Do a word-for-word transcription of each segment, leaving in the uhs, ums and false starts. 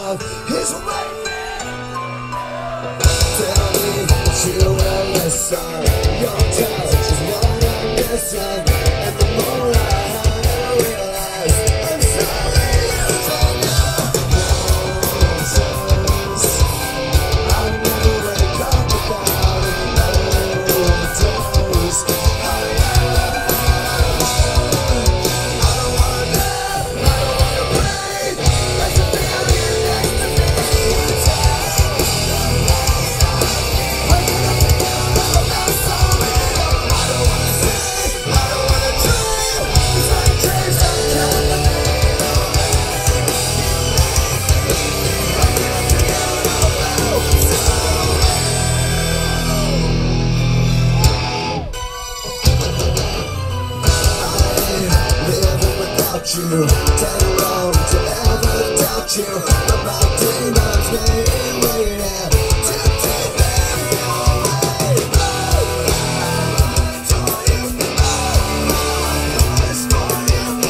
love is waiting. Tell me that you will listen. Your touch is what I'm missing, and the more I have to realize I'm slowly losing noses. I'll never wake up without an overdose. You dead alone to ever doubt you about demons waiting, waiting to take me away. For you, oh, it's for you,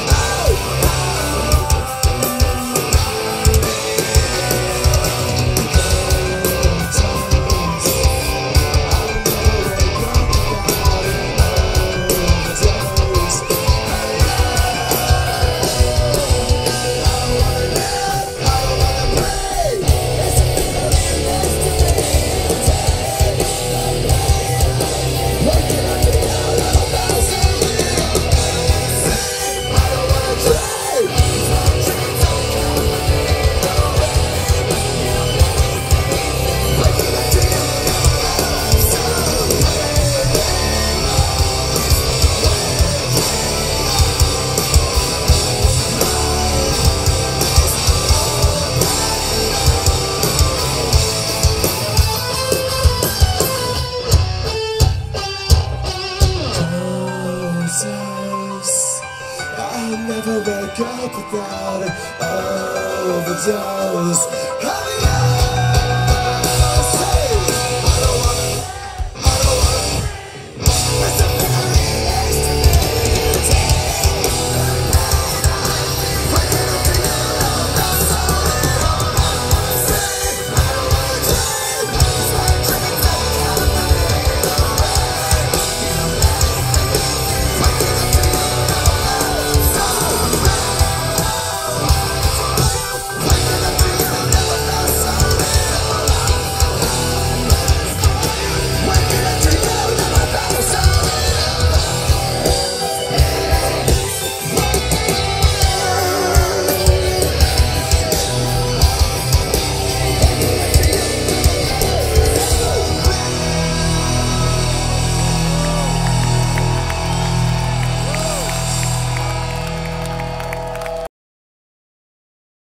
I'll never wake up without an overdose.